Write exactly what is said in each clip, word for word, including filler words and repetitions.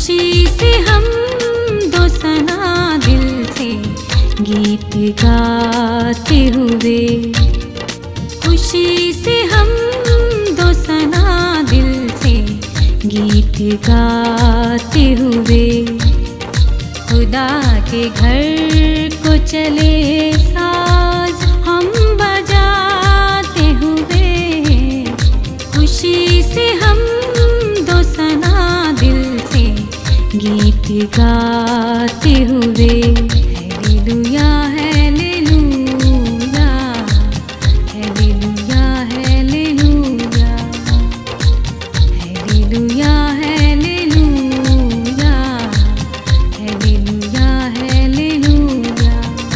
खुशी से हम दो सना दिल से गीत गाते हुए, खुशी से हम दो सना दिल से गीत गाते हुए, खुदा के घर को चले साज हम बजाते हुए, खुशी से हम दो सना दिल से गीत गाते हुए। Hallelujah hallelujah hallelujah hallelujah hallelujah hallelujah hallelujah hallelujah.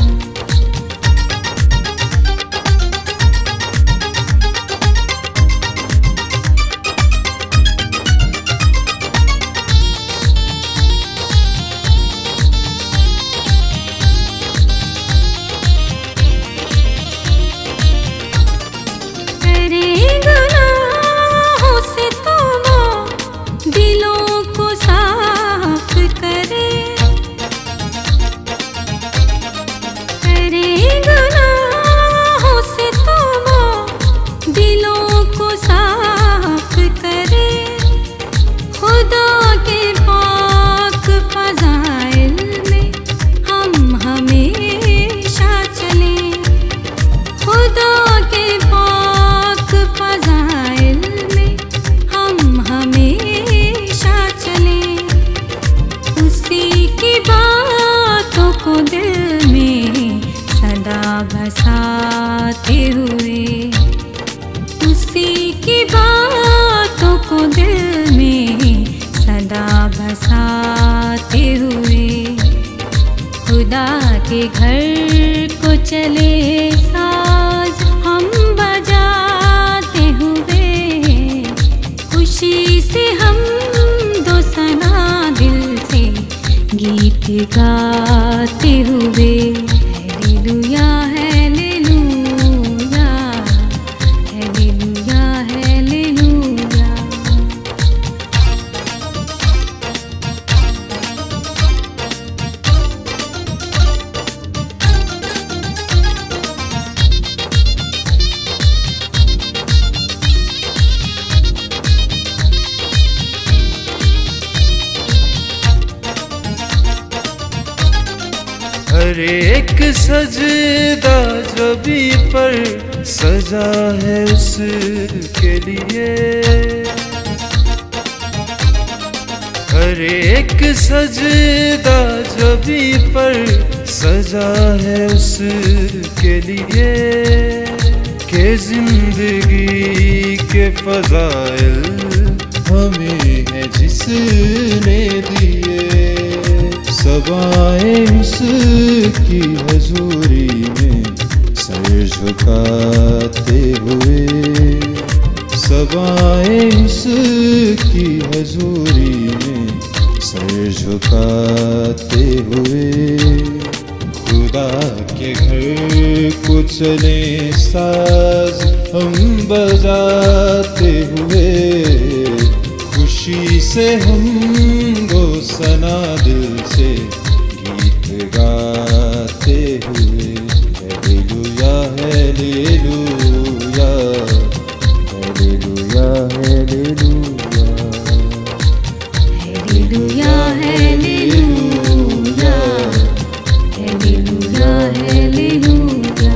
बसाते हुए, उसी की बातों को दिल में सदा बसाते हुए, खुदा के घर को चले साज हम बजाते हुए, खुशी से हम दो सना दिल से गीत गाते हुए। Hallelujah hallelujah hallelujah hallelujah. हर एक सजदा जबी पर सजा है उसके लिए, हर एक सजदा जबी पर सजा है उसके लिए, के जिंदगी के फज़ाइल हमें है जिसने दिए, सब आए उसकी हजूरी में सर झुकाते हुए, सब आए उसकी हजूरी में सर झुकाते हुए, खुदा के घर को चले साज हम बजाते हुए, खुशी से हम दो सना दिल से गीत गाते हुए। Hallelujah hallelujah hallelujah hallelujah hallelujah hallelujah hallelujah hallelujah.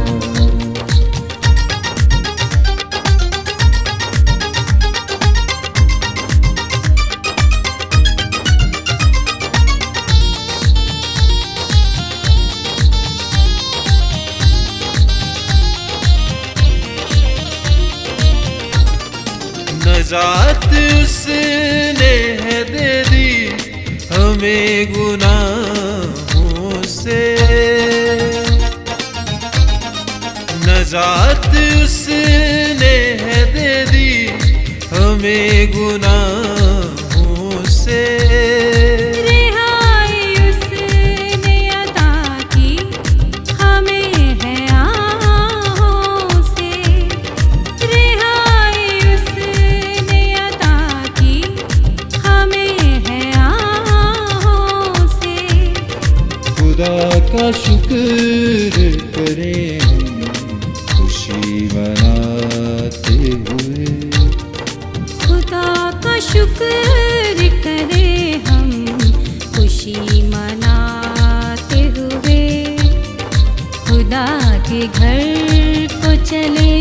नजात उसने है दे दी हमें गुनाहों से, नजात उसने है दे दी हमें गुनाहों से, हाँ घर को चले